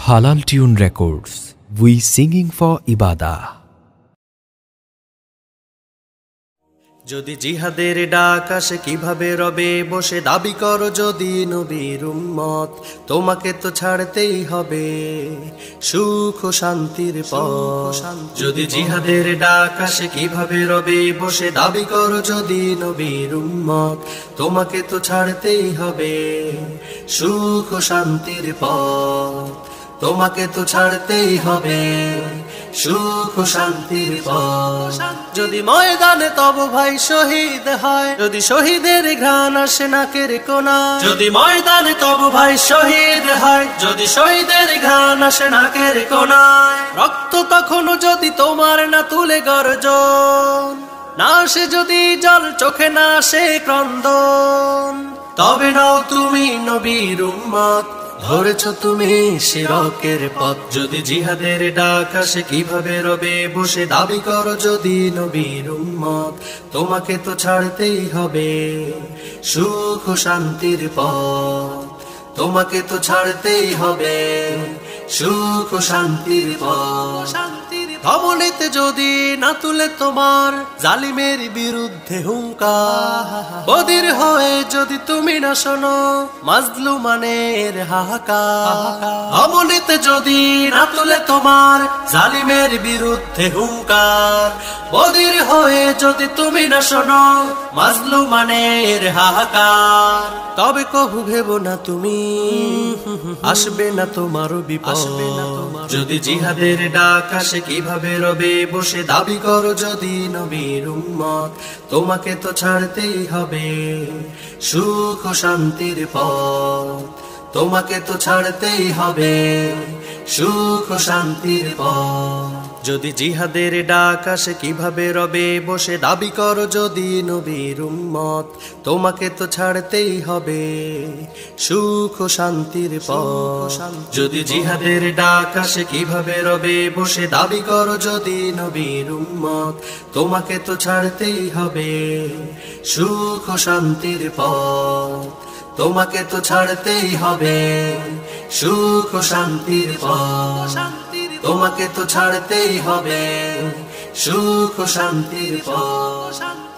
Halal Tune Records. We singing for Ibadah. যদি জিহাদের ডাক আসে কিভাবে রবে বসে দাবি করো যদি নবীর উম্মত তোমাকে তো ছাড়তেই হবে সুখ ও শান্তির পথ যদি জিহাদের ডাক আসে কিভাবে রবে বসে দাবি করো যদি নবীর উম্মত তোমাকে তো ছাড়তেই হবে সুখ ও শান্তির পথ তোমাকে তো ছাড়তেই হবে সুখ ও শান্তির পথ যদি ময়দানে তব ভাই শহীদ হয় যদি শহীদের ঘ্রাণ আসে নাকের কোণায় যদি ময়দানে তব ভাই শহীদ হয় যদি শহীদের ঘ্রাণ আসে নাকের কোণায় রক্ত তখনও যদি তোমার না তুলে গর্জন না আসে যদি জল চোখে না আসে ক্রন্দন তবে নাও তুমি নবীর উম্মত ধরেছ তুমি শিরকের পথ যদি জিহাদের ডাক আসে কিভাবে রবে বসে দাবি করো যদি নবীর উম্মত তোমাকে তো ছাড়তেই হবে সুখ ও শান্তির পথ তোমাকে তো ছাড়তেই হবে সুখ ও শান্তির পথ ধমনীতে যদি না তুলে তোমার জালিমের বিরুদ্ধে হুঙ্কার বধির হয়ে যদি তুমি না শোনো মাজলুমানের হাহাকার ধমনীতে যদি না তুলে তোমার জালিমের বিরুদ্ধে হুঙ্কার বধির হয়ে যদি তুমি না শোনো মাজলুমানের হাহাকার তবে কভু ভেবো না তুমি আসবে না তোমারও বিপদ যদি জিহাদের ডাক আসে কিভাবে রবে বসে দাবি করো যদি নবীর উম্মত তোমাকে তো ছাড়তেই হবে সুখ ও শান্তির পথ তোমাকে তো ছাড়তেই হবে সুখ ও শান্তির পথ যদি জিহাদের ডাক আসে কিভাবে রবে বসে দাবি করো যদি নবীর উম্মত তোমাকে তো ছাড়তেই হবে সুখ ও শান্তির পথ যদি জিহাদের ডাক আসে কিভাবে রবে বসে দাবি করো যদি নবীর উম্মত তোমাকে তো ছাড়তেই হবে সুখ ও শান্তির পথ তোমাকে তো ছাড়তেই হবে সুখ ও শান্তির পথ তোমাকে তো ছাড়তেই হবে সুখ ও শান্তির পথ